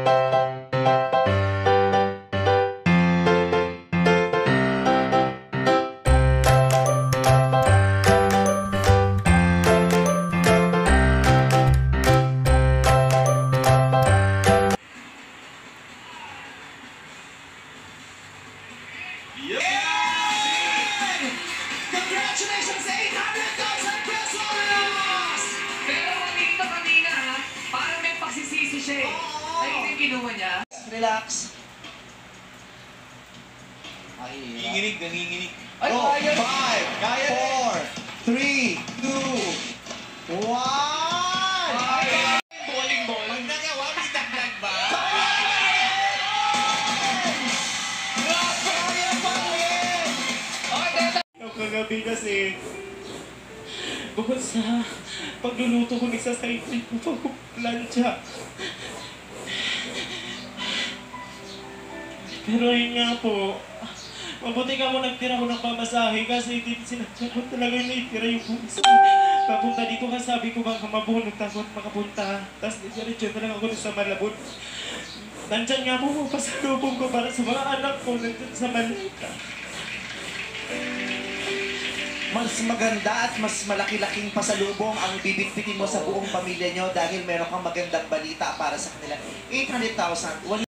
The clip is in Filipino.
Congratulations sa 800,000 pesos! Pero dito kanina ha, parang may pagsisisi siya eh. Nakita yung kinuha niya. Relax. Nanginginig, nanginginig. Ay, Go! kaya. 5, 4, 3, 2, 1! Bowling ball. Pag nagawa, may dagdag ba? Yung kagabi kasi, bukod sa pagluluto ko, nagsasaytay ko pag-plancha. Pero yun nga po, mabuti ka mo nagtira ko ng pamasahe kasi hindi sinadya ko talaga yung naitira yung bumis. Papunta dito ka, sabi ko baka mabunod ako at makapunta. Tapos diretso na lang ako sa Malabon. Nandyan nga po pasalubong ko para sa mga anak ko nandyan sa Malika. Mas maganda at mas malaki-laking pasalubong ang bibitbitin mo sa buong pamilya nyo dahil meron kang magandang balita para sa kanila. 800,000.